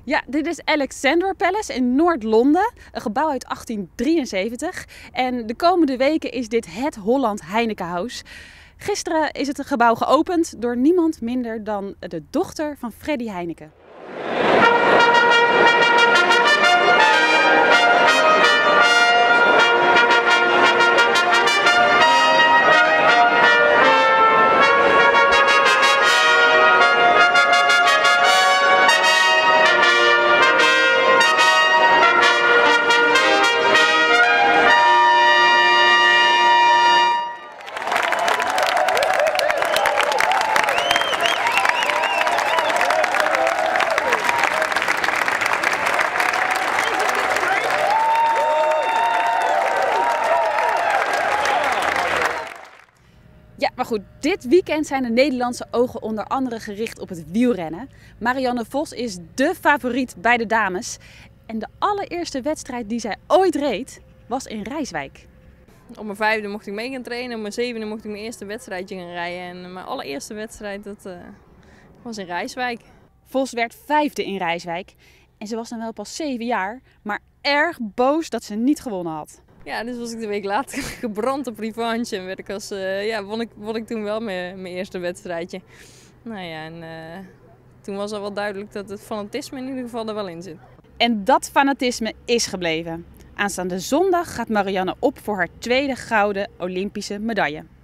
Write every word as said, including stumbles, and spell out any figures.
Ja, dit is Alexandra Palace in Noord-Londen, een gebouw uit achttien drieënzeventig. En de komende weken is dit het Holland Heinekenhuis. Gisteren is het gebouw geopend door niemand minder dan de dochter van Freddie Heineken. Ja, maar goed, dit weekend zijn de Nederlandse ogen onder andere gericht op het wielrennen. Marianne Vos is dé favoriet bij de dames. En de allereerste wedstrijd die zij ooit reed, was in Rijswijk. Op mijn vijfde mocht ik mee gaan trainen, op mijn zevende mocht ik mijn eerste wedstrijdje gaan rijden. En mijn allereerste wedstrijd, dat uh, was in Rijswijk. Vos werd vijfde in Rijswijk. En ze was dan wel pas zeven jaar, maar erg boos dat ze niet gewonnen had. Ja, dus was ik de week later gebrand op revanche en werd ik als, uh, ja, won, ik, won ik toen wel mijn, mijn eerste wedstrijdje. Nou ja, en uh, toen was al wel duidelijk dat het fanatisme in ieder geval er wel in zit. En dat fanatisme is gebleven. Aanstaande zondag gaat Marianne op voor haar tweede gouden Olympische medaille.